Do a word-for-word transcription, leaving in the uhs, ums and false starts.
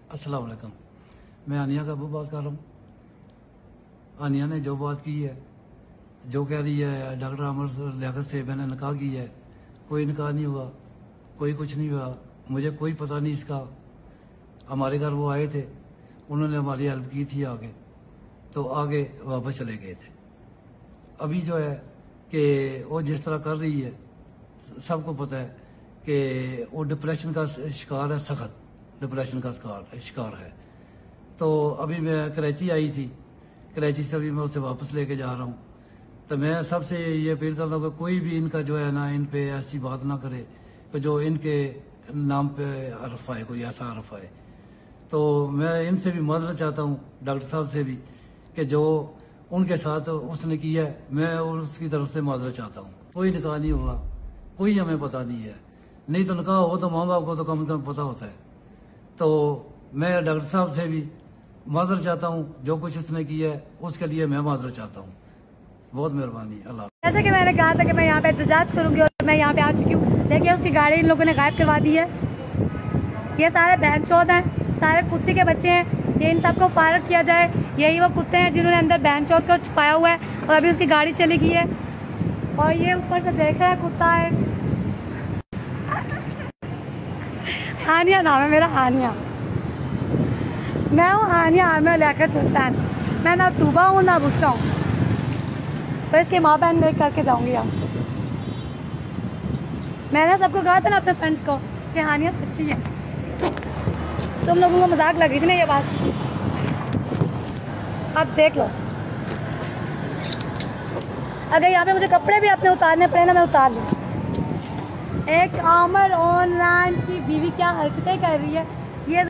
अस्सलाम वालेकुम। मैं आनिया का अबू बात कर रहा हूँ। आनिया ने जो बात की है, जो कह रही है डॉक्टर आमर लियाकत से मैंने निकाह की है, कोई निकाह नहीं हुआ, कोई कुछ नहीं हुआ, मुझे कोई पता नहीं इसका। हमारे घर वो आए थे, उन्होंने हमारी हेल्प की थी आगे, तो आगे वापस चले गए थे। अभी जो है कि वो जिस तरह कर रही है, सबको पता है कि वो डिप्रेशन का शिकार है, सख्त डिप्रेशन का शिकार शिकार है। तो अभी मैं कराची आई थी, कराची से अभी मैं उसे वापस लेके जा रहा हूँ। तो मैं सबसे ये अपील करता हूँ कि कोई भी इनका जो है ना, इन पे ऐसी बात ना करे कि जो इनके नाम पे हरफ आए, कोई ऐसा हरफ आए। तो मैं इनसे भी मदद चाहता हूँ, डॉक्टर साहब से भी, कि जो उनके साथ उसने किया है, मैं उसकी तरफ से मदद चाहता हूँ। कोई निकाह नहीं हुआ, कोई हमें पता नहीं है। नहीं तो निकाह हो तो माँ बाप को तो कम से कम पता होता है। तो मैं डॉक्टर साहब से भी माजर चाहता हूँ, जो कुछ उसने किया है उसके लिए मैं माजर चाहता हूँ। बहुत मेहरबानी। अल्लाह। जैसे कि मैंने कहा था कि मैं यहाँ पे एहतजाज करूंगी और मैं यहाँ पे आ चुकी हूँ। देखिए उसकी गाड़ी इन लोगों ने गायब करवा दी है। ये सारे बहन चौथ हैं, सारे कुत्ते के बच्चे हैं। ये इन सबको फारग किया जाए। यही वो कुत्ते हैं जिन्होंने अंदर बहन चौथ को छुपाया हुआ है और अभी उसकी गाड़ी चली गई है। और ये ऊपर से देख रहा है कुत्ता है। हानिया नाम है मेरा, हानिया। मैं हूँ हानिया आमिर लियाकत हुसैन। मैं ना तूबा हूँ ना बुशरा हूँ, तो इसके माँ बहन देख करके जाऊंगी यहाँ से। मैंने सबको कहा था ना अपने फ्रेंड्स को कि हानिया सच्ची है। तुम लोगों को मजाक लग रही थी ना ये बात, अब देख लो। अगर यहाँ पे मुझे कपड़े भी अपने उतारने पड़े ना, मैं उतार लूँ। एक आमर ऑनलाइन की बीवी क्या हरकतें कर रही है ये